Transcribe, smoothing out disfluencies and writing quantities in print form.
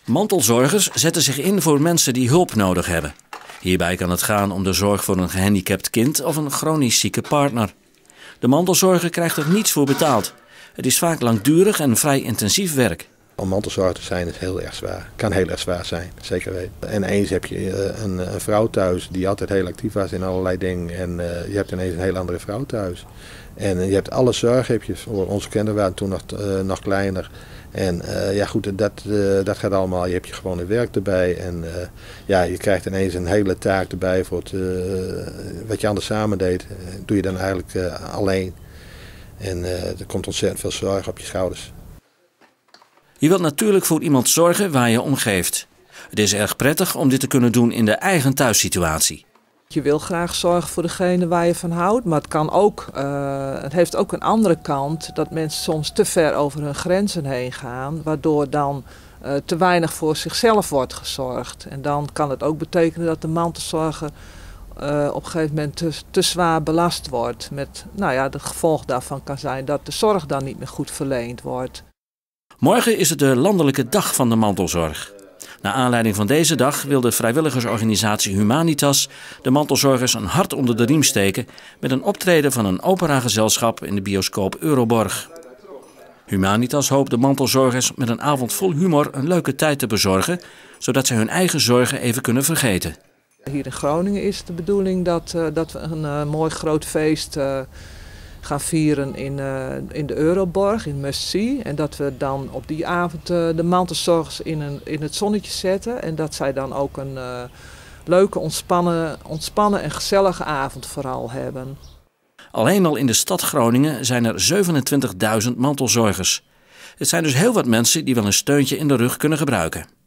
Mantelzorgers zetten zich in voor mensen die hulp nodig hebben. Hierbij kan het gaan om de zorg voor een gehandicapt kind of een chronisch zieke partner. De mantelzorger krijgt er niets voor betaald. Het is vaak langdurig en vrij intensief werk. Om mantelzorger te zijn is heel erg zwaar. Kan heel erg zwaar zijn, zeker weten. En eens heb je een vrouw thuis die altijd heel actief was in allerlei dingen. En je hebt ineens een heel andere vrouw thuis. En je hebt alle zorg heb je voor onze kinderen waren toen nog kleiner. En ja goed, dat gaat allemaal. Je hebt je gewone werk erbij. En ja, je krijgt ineens een hele taak erbij voor wat je anders samen deed. Doe je dan eigenlijk alleen. En er komt ontzettend veel zorg op je schouders. Je wilt natuurlijk voor iemand zorgen waar je om geeft. Het is erg prettig om dit te kunnen doen in de eigen thuissituatie. Je wil graag zorgen voor degene waar je van houdt, maar het heeft ook een andere kant dat mensen soms te ver over hun grenzen heen gaan, waardoor dan te weinig voor zichzelf wordt gezorgd. En dan kan het ook betekenen dat de mantelzorger op een gegeven moment te zwaar belast wordt. Met, nou ja, het gevolg daarvan kan zijn dat de zorg dan niet meer goed verleend wordt. Morgen is het de landelijke dag van de mantelzorg. Naar aanleiding van deze dag wil de vrijwilligersorganisatie Humanitas de mantelzorgers een hart onder de riem steken met een optreden van een operagezelschap in de bioscoop Euroborg. Humanitas hoopt de mantelzorgers met een avond vol humor een leuke tijd te bezorgen, zodat ze hun eigen zorgen even kunnen vergeten. Hier in Groningen is de bedoeling dat we een mooi groot feest gaan vieren in de Euroborg, in Must See. En dat we dan op die avond de mantelzorgers in het zonnetje zetten. En dat zij dan ook een leuke, ontspannen en gezellige avond vooral hebben. Alleen al in de stad Groningen zijn er 27.000 mantelzorgers. Het zijn dus heel wat mensen die wel een steuntje in de rug kunnen gebruiken.